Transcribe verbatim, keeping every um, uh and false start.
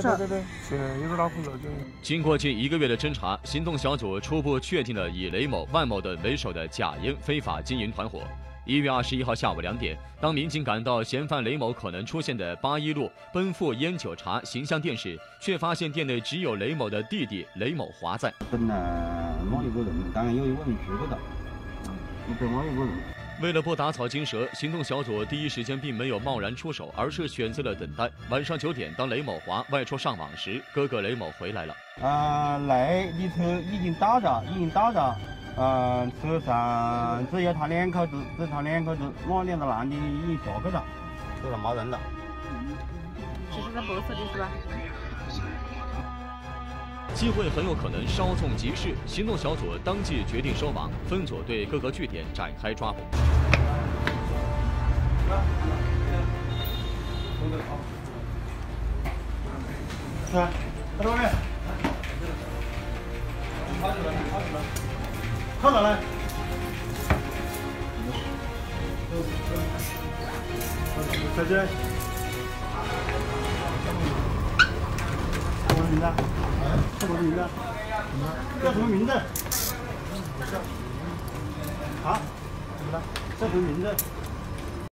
少？ 对对对，现在有点恼火了就。 经过近一个月的侦查，行动小组初步确定了以雷某、万某等为首的假烟非法经营团伙。一月二十一号下午两点，当民警赶到嫌犯雷某可能出现的八一路奔赴烟酒茶形象店时，却发现店内只有雷某的弟弟雷某华在。 等了某一个人，当然有一个人出不到，就等某一个人。 为了不打草惊蛇，行动小组第一时间并没有贸然出手，而是选择了等待。晚上九点，当雷某华外出上网时，哥哥雷某回来了。 啊、呃，那里头已经打着，已经打着。呃，车上只有他两口子，只他两口子，我两个男的已经下去了，车上没人了。 只是他白色的是吧？ 机会很有可能稍纵即逝，行动小组当即决定收网，分组对各个据点展开抓捕。 是，在外面。看到了。小姐。什么名字？叫什么名字？叫什么名字？啊？怎么了？叫什么名字？